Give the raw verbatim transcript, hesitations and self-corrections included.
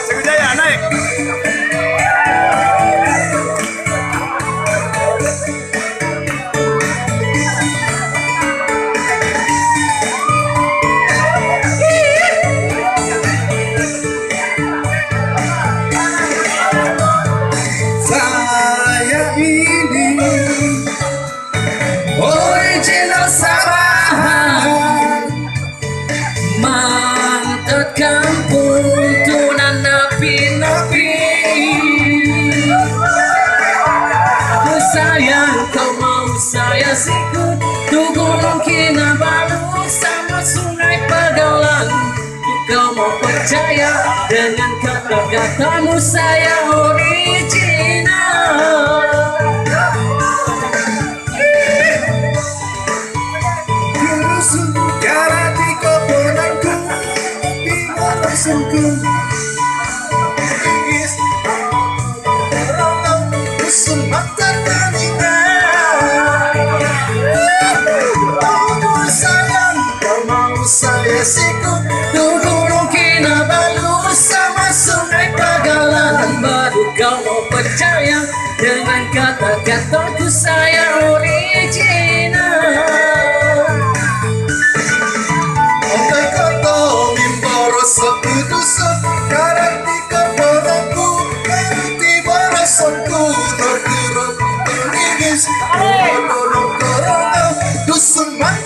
Segujaya naik. Saya ini original Sabahan, mantap kampung tunan napi-napi. Aku sayang kau mau saya sikut, tuh gunung Kinabalu sama sungai Pagalan. Kau mau percaya dengan kata-katamu saya original. Dusun karati koponanku di marasunku. Dusun mata taningan. Oh sayang, kau mau saya sikut, tuh gunung Kinabalu sama sungai Pagalan. Baru kau mau percaya dengan kata-kataku saya original. Oke kata mimboro sepudusuk karati keponaku karati barasonku norkiro turingis korong korong dusun man